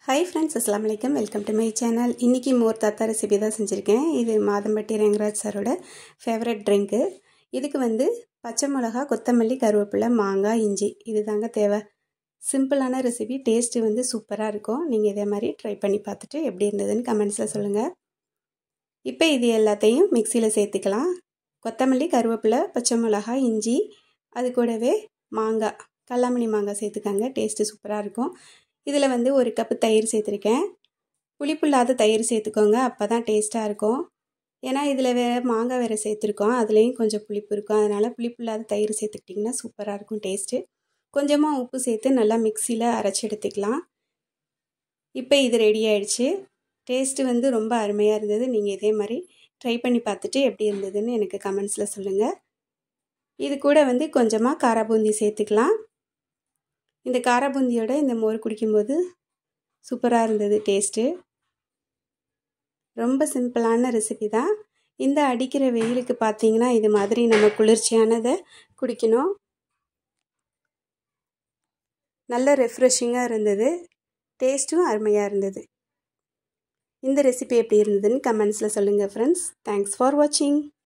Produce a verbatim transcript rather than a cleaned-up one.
Hi friends, Assalamualaikum. Welcome to my channel. இன்னைக்கு மோர் தாத்தா recipe தான் செஞ்சிருக்கேன். இது மாதம்பட்டி ரங்கராஜ் சாரோட ஃபேவரட் ட்ரிங்க். இதுக்கு வந்து பச்சை மிளகாய், கொத்தமல்லி, கருவேப்பிலை, மாங்காய், இஞ்சி இதுதாங்க தேவை. சிம்பிளான ரெசிபி, டேஸ்ட் வந்து சூப்பரா இருக்கும். நீங்க இதே மாதிரி ட்ரை பண்ணி பார்த்துட்டு எப்படி இருந்ததுன்னு கமெண்ட்ஸ்ல சொல்லுங்க. இப்போ இது எல்லாத்தையும் மிக்ஸில சேர்த்துக்கலாம். கொத்தமல்லி, கருவேப்பிலை, பச்சை மிளகாய், இஞ்சி, அது கூடவே மாங்காய், கல்லாமணி மாங்காய் சேர்த்துக்காங்க. டேஸ்ட் சூப்பரா இருக்கும். இதில் வந்து ஒரு கப்பு தயிர் சேர்த்துருக்கேன். புளிப்புள்ளாத தயிர் சேர்த்துக்கோங்க, அப்போ தான் டேஸ்ட்டாக இருக்கும். ஏன்னா இதில் வேறு மாங்காய் வேறு சேர்த்துருக்கோம், அதுலேயும் கொஞ்சம் புளிப்பு இருக்கும். அதனால் புளிப்புள்ளாத தயிர் சேர்த்துக்கிட்டிங்கன்னா சூப்பராக இருக்கும் டேஸ்ட்டு. கொஞ்சமாக உப்பு சேர்த்து நல்லா மிக்சியில் அரைச்சி எடுத்துக்கலாம். இப்போ இது ரெடி ஆயிடுச்சு. டேஸ்ட்டு வந்து ரொம்ப அருமையாக இருந்தது. நீங்கள் இதே மாதிரி ட்ரை பண்ணி பார்த்துட்டு எப்படி இருந்ததுன்னு எனக்கு கமெண்ட்ஸில் சொல்லுங்கள். இது கூட வந்து கொஞ்சமாக காராபூந்தி சேர்த்துக்கலாம். இந்த காராபூந்தியோட இந்த மோர் குடிக்கும்போது சூப்பராக இருந்தது டேஸ்ட்டு. ரொம்ப சிம்பிளான ரெசிபி தான். இந்த அடிக்கிற வெயிலுக்கு பார்த்தீங்கன்னா இது மாதிரி நம்ம குளிர்ச்சியானதை குடிக்கணும். நல்ல ரெஃப்ரெஷிங்காக இருந்தது. டேஸ்ட்டும் அருமையாக இருந்தது. இந்த ரெசிபி எப்படி இருந்ததுன்னு கமெண்ட்ஸில் சொல்லுங்கள் ஃப்ரெண்ட்ஸ். தேங்க்ஸ் ஃபார் வாட்சிங்.